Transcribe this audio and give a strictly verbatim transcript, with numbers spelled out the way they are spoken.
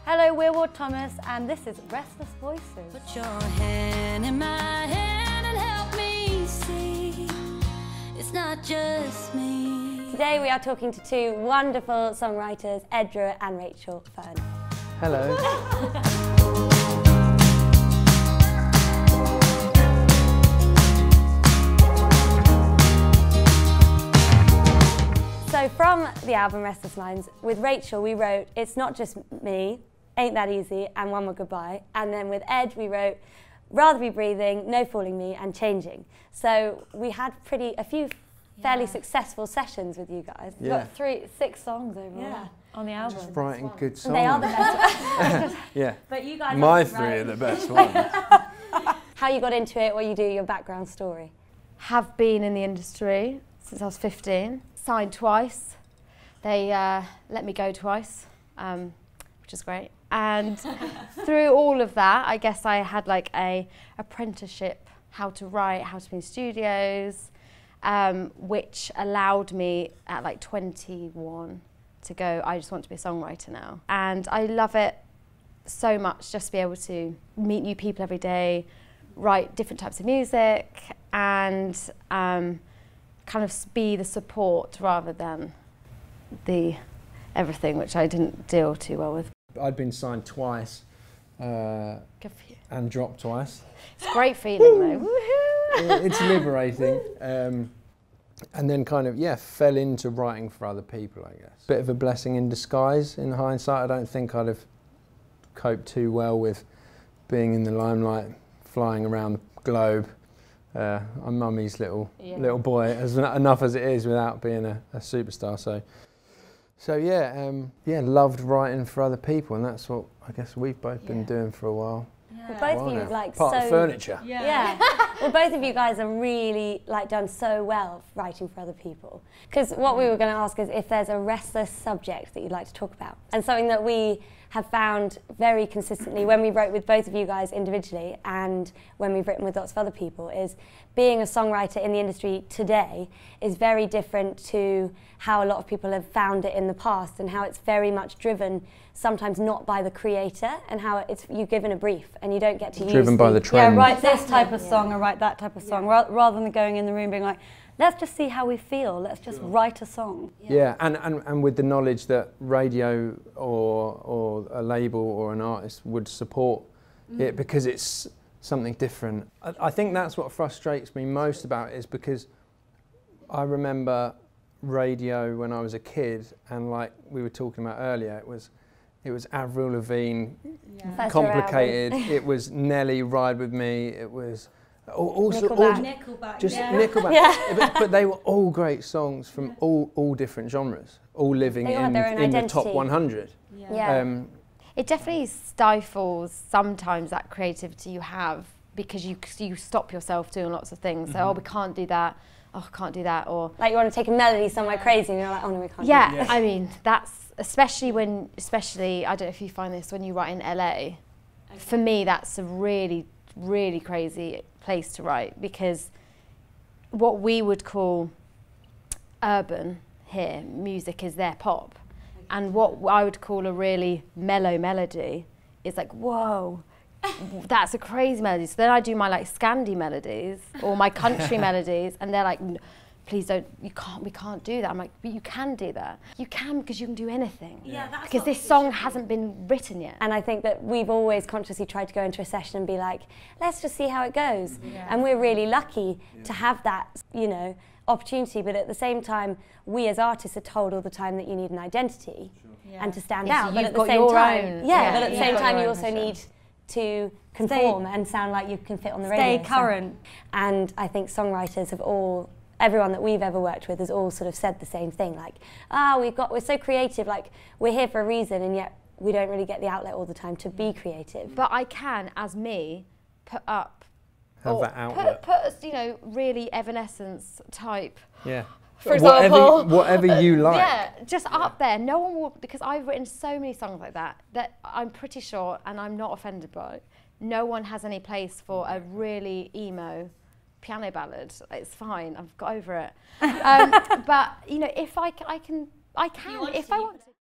Hello, we're Ward Thomas and this is Restless Voices. Put your hand in my hand and help me see it's not just me. Today we are talking to two wonderful songwriters, Ed Drewett and Rachel Fern. Hello. So from the album Restless Minds, with Rachel we wrote It's Not Just Me, Ain't That Easy and One More Goodbye. And then with Ed we wrote Rather Be Breathing, No Fooling Me and Changing. So we had pretty, a few fairly yeah. successful sessions with you guys. Yeah. Got three, six songs overall yeah. on the album. Just writing good songs. They are the best. Yeah. But you guys My are three right. are the best ones. How you got into it, what you do, your background story. Have been in the industry since I was fifteen. Signed twice. They uh, let me go twice, um, which is great. And through all of that, I guess I had like a apprenticeship, how to write, how to be in studios, um, which allowed me at like twenty-one to go, I just want to be a songwriter now. And I love it so much, just to be able to meet new people every day, write different types of music, and um, kind of be the support rather than the everything, which I didn't deal too well with. I'd been signed twice uh, Good for you. and dropped twice. It's a great feeling though. Woohoo! It's liberating. Um, and then kind of, yeah, fell into writing for other people, I guess. Bit of a blessing in disguise in hindsight. I don't think I'd have coped too well with being in the limelight, flying around the globe. Uh, I'm mummy's little yeah. little boy, as enough as it is without being a, a superstar. So, so yeah, um, yeah, loved writing for other people, and that's what I guess we've both yeah. been doing for a while. Yeah. Well, both of you now. like part so of furniture. Yeah. yeah. Well, both of you guys are really like done so well writing for other people. Because what we were going to ask is if there's a restless subject that you'd like to talk about, and something that we have found very consistently when we wrote with both of you guys individually and when we've written with lots of other people is being a songwriter in the industry today is very different to how a lot of people have found it in the past, and how it's very much driven sometimes not by the creator, and how it's you're given a brief and you don't get to use driven by the trend. Yeah, write this type of song yeah. or write that type of song, yeah. rather than going in the room being like, let's just see how we feel, let's just sure. write a song. Yeah, yeah and, and, and with the knowledge that radio or, or a label or an artist would support mm. it because it's something different. I, I think that's what frustrates me most about it, is because I remember radio when I was a kid, and like we were talking about earlier, it was it was Avril Lavigne, yeah. complicated, it was Nelly, Ride With Me, it was all, all, Nickelback. all Nickelback. just yeah. Nickelback. Yeah. but, but they were all great songs from all, all different genres, all living in, in the top one hundred. Yeah. Yeah. Um, it definitely stifles sometimes that creativity you have, because you you stop yourself doing lots of things. So, mm-hmm. oh, we can't do that. Oh, I can't do that. Or like you want to take a melody somewhere yeah. crazy, and you're like, oh no, we can't. Yeah, do that. I mean that's especially when, especially I don't know if you find this when you write in L A. Okay. For me, that's a really, really crazy place to write, because what we would call urban here, music is their pop, okay. and what I would call a really mellow melody is like, whoa. That's a crazy melody. So then I do my like Scandi melodies or my country melodies, and they're like, please don't, you can't, we can't do that. I'm like, but you can do that. You can, because you can do anything. Yeah, that's because this song hasn't been written yet. And I think that we've always consciously tried to go into a session and be like, let's just see how it goes. Yeah. And we're really lucky yeah. to have that, you know, opportunity. But at the same time, we as artists are told all the time that you need an identity sure. yeah. and to stand yeah, out. So but you've at the got same your time, own. yeah, Yeah, but at the you've same got time, your you own also version. need to conform Stay. and sound like you can fit on the radio. Stay current. So. And I think songwriters have all, everyone that we've ever worked with has all sort of said the same thing, like, ah, oh, we've got, we're so creative, like, we're here for a reason, and yet we don't really get the outlet all the time to be creative. But I can, as me, put up, have that outlet. Put, put, you know, really Evanescence type. Yeah. For example, whatever, whatever you like. Yeah, just yeah. up there. No one will, because I've written so many songs like that that I'm pretty sure, and I'm not offended by it, no one has any place for a really emo piano ballad. It's fine. I've got over it. Um, but you know, if I, I can, I can, if I want to.